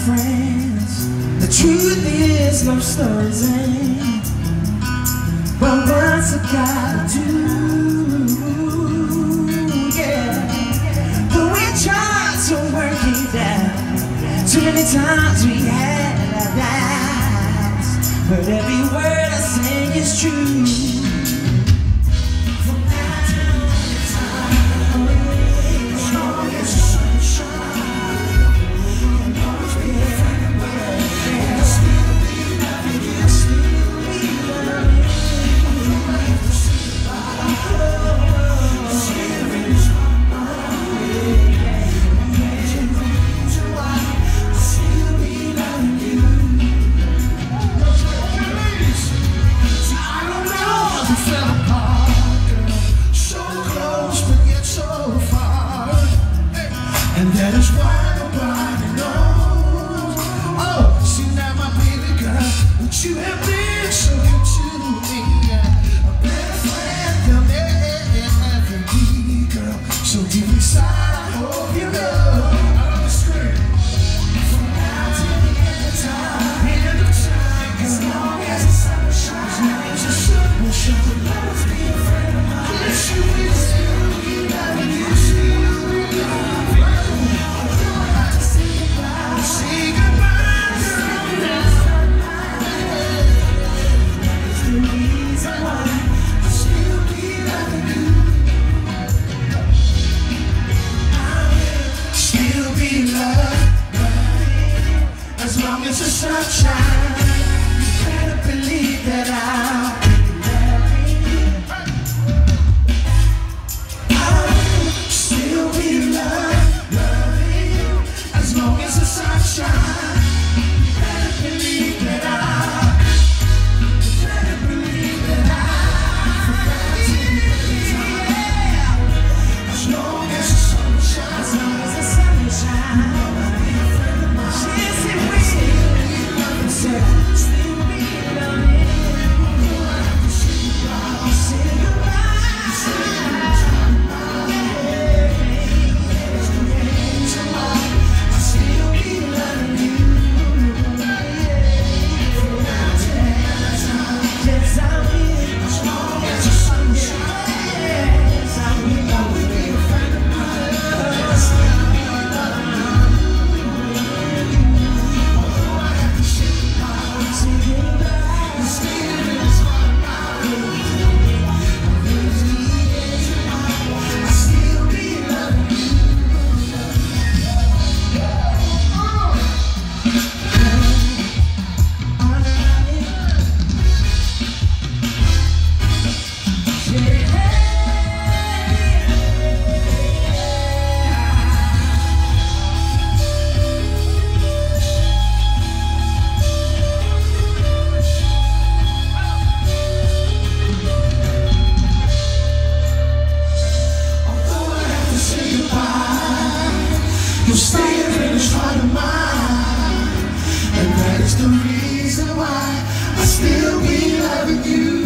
friends. The truth is, love stories ain't but what's it gotta do, yeah. But we tried to work it out. Too many times we had our doubts, but every word I sing is true. From now till the time, as long as the sun shines, you'll always be a friend of mine. I'll still be loving you, I'll still be loving you. And that is why nobody knows. Oh, see now my baby girl, that you have been so good to me. A better friend than ever be, girl. So deep inside, I hope you know. I love the scream. From now till the end of time, as long as the sun shines, as long as the sun will shine, you'll always be a friend of mine. Yes, you will still be loving you, still be loving you. As long as the sun shines, you better believe that I'll be loving you. I will still be loving you. As long as the sun shines, you better believe that as long as the sun shines, as long as the sun shines. You'll stay in this heart of mine, and that is the reason why I still be loving you.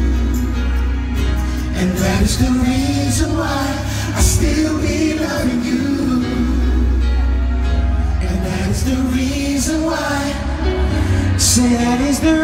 And that is the reason why I still be loving you. And that is the reason why. Say that is the